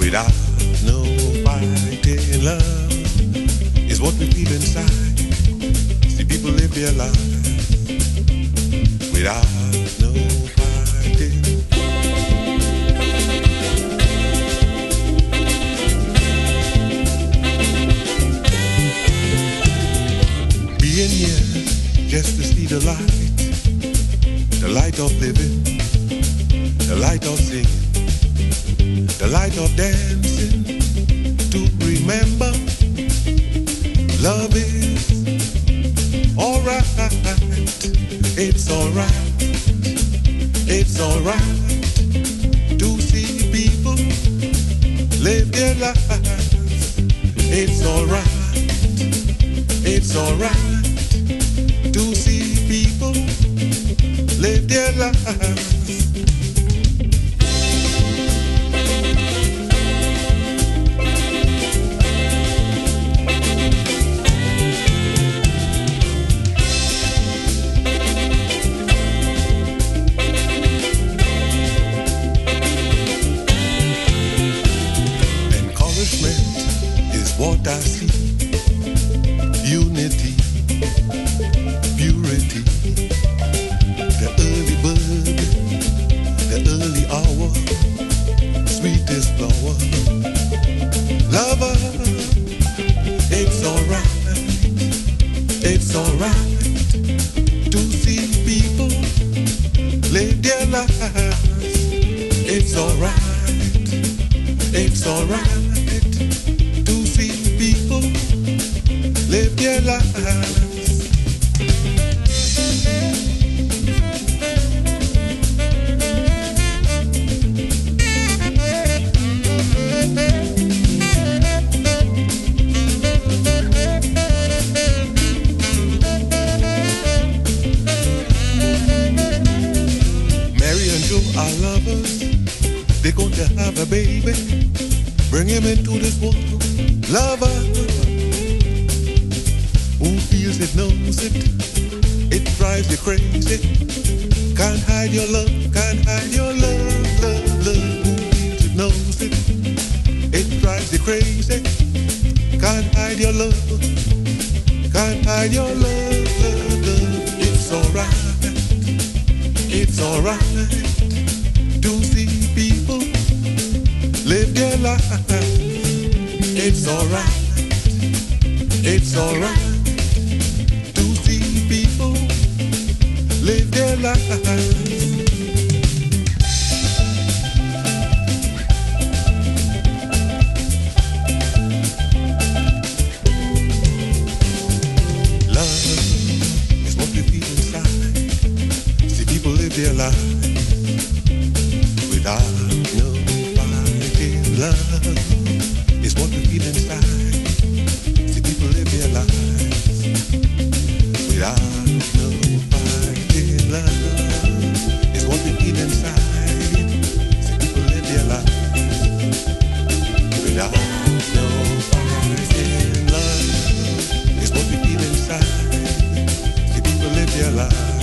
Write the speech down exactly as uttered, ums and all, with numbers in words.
without no fighting. Love is what we feel inside. See people live their lives without no fighting. Being here just to see the light, the light of living, the light of singing, the light of dancing, to remember love is alright, it's alright, it's alright to see people live their lives. It's alright, it's alright to see people live their lives. What I see, unity, purity, the early bird, the early hour, sweetest flower, lover, it's alright, it's alright to see people live their lives. It's alright, it's alright people live their lives. Mary and Joe are lovers. They're going to have a baby. Bring him into this world. Lover, who feels it knows it, it drives you crazy. Can't hide your love, can't hide your love, love, love. Who feels it knows it, it drives you crazy. Can't hide your love, can't hide your love, love, love. It's alright, it's alright to see people live their life. It's alright, it's alright to see people live their lives. Love is what we feel inside. See people live their lives without no fighting. Love is what we feel inside. See people live their lives without no fighting. Love is what we feel inside. See people live their lives without no fighting. Love is what we feel inside. See people live their lives